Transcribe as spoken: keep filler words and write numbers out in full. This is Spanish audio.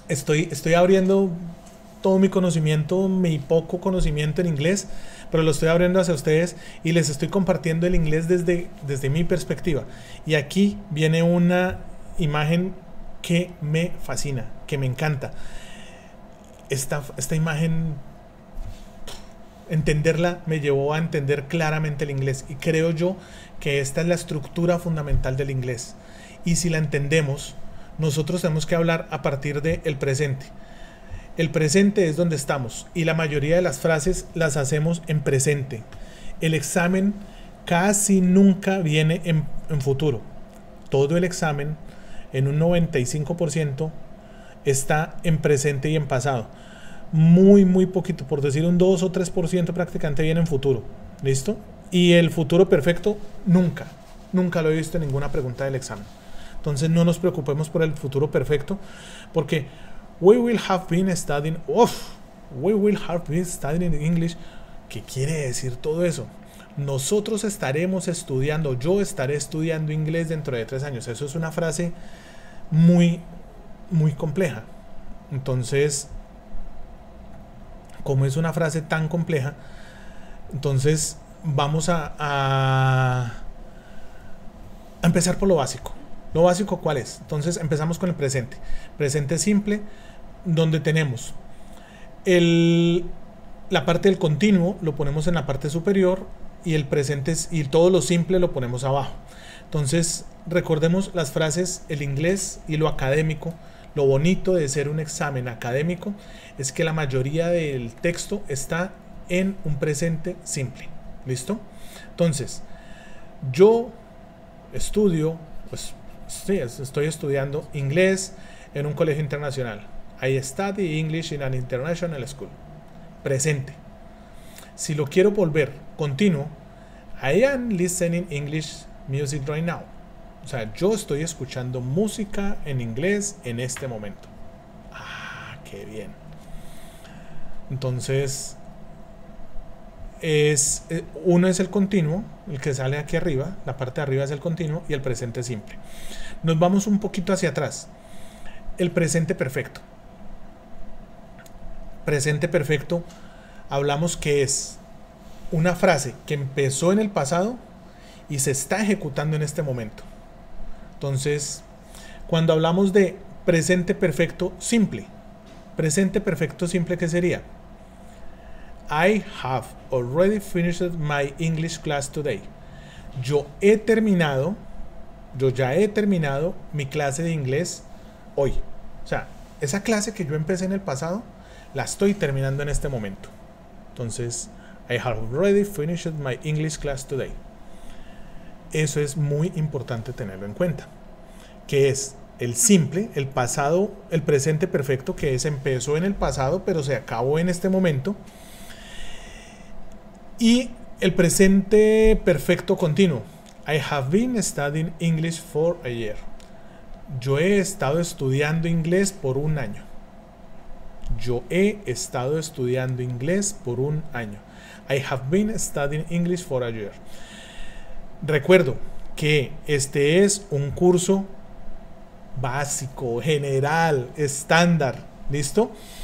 Estoy, estoy abriendo todo mi conocimiento, mi poco conocimiento en inglés, pero lo estoy abriendo hacia ustedes y les estoy compartiendo el inglés desde, desde mi perspectiva. Y aquí viene una imagen que me fascina, que me encanta. Esta, esta imagen, entenderla me llevó a entender claramente el inglés, y creo yo que esta es la estructura fundamental del inglés. Y si la entendemos, nosotros tenemos que hablar a partir del presente. El presente es donde estamos y la mayoría de las frases las hacemos en presente. El examen casi nunca viene en, en futuro. Todo el examen, en un noventa y cinco por ciento, está en presente y en pasado. Muy, muy poquito, por decir un dos o tres por ciento prácticamente viene en futuro. ¿Listo? Y el futuro perfecto nunca, nunca lo he visto en ninguna pregunta del examen. Entonces no nos preocupemos por el futuro perfecto, porque we will have been studying, oh, we will have been studying English. ¿Qué quiere decir todo eso? Nosotros estaremos estudiando, yo estaré estudiando inglés dentro de tres años. Eso es una frase muy, muy compleja. Entonces, como es una frase tan compleja, entonces vamos a, a, a empezar por lo básico. Lo básico, ¿cuál es? Entonces empezamos con el presente. Presente simple, donde tenemos el, la parte del continuo, lo ponemos en la parte superior, y el presente y todo lo simple lo ponemos abajo. Entonces recordemos las frases, el inglés y lo académico. Lo bonito de ser un examen académico es que la mayoría del texto está en un presente simple. ¿Listo? Entonces, yo estudio, pues sí, estoy estudiando inglés en un colegio internacional. I study English in an international school. Presente. Si lo quiero volver continuo, I am listening English music right now. O sea, yo estoy escuchando música en inglés en este momento. Ah, qué bien. Entonces, es, uno es el continuo, el que sale aquí arriba, la parte de arriba es el continuo, y el presente simple. Nos vamos un poquito hacia atrás. El presente perfecto. Presente perfecto, hablamos que es una frase que empezó en el pasado y se está ejecutando en este momento. Entonces, cuando hablamos de presente perfecto simple, presente perfecto simple, ¿qué sería? I have already finished my English class today. Yo he terminado, yo ya he terminado mi clase de inglés hoy. O sea, esa clase que yo empecé en el pasado, la estoy terminando en este momento. Entonces, I have already finished my English class today. Eso es muy importante tenerlo en cuenta, que es el simple, el pasado, el presente perfecto, que es empezó en el pasado pero se acabó en este momento, y el presente perfecto continuo. I have been studying English for a year. Yo he estado estudiando inglés por un año. Yo he estado estudiando inglés por un año. I have been studying English for a year. Recuerdo que este es un curso básico, general, estándar. ¿Listo?